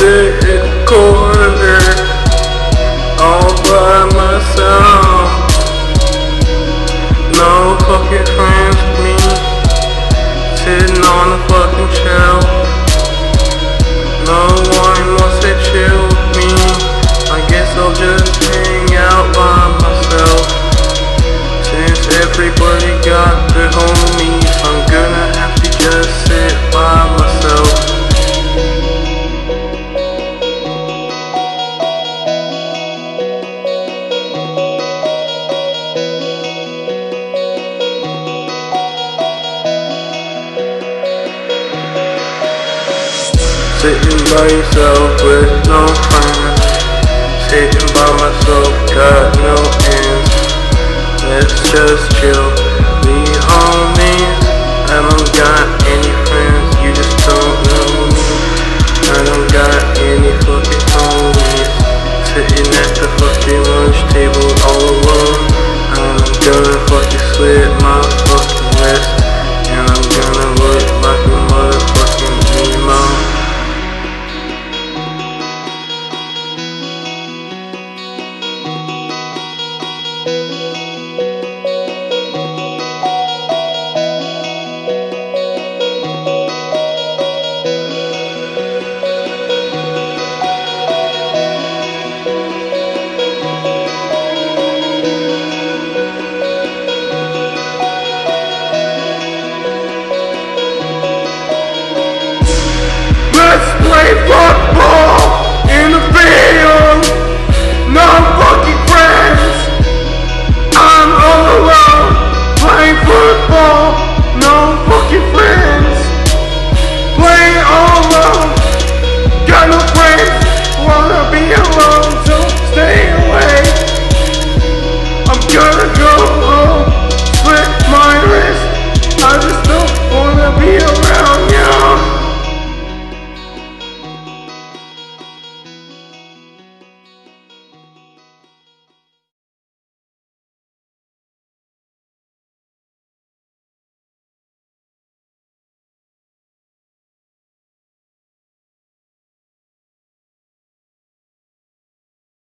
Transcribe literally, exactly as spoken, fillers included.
sit in the corner all by myself. No fucking friends with me, sitting on the fucking shelf. No one wants to chill with me. I guess I'll just hang out by myself. Since everybody got their homies, I'm gonna have to just sit by myself. Sitting by yourself with no friends, sitting by myself, got no ends. Let's just chill, be homies. I don't got any friends.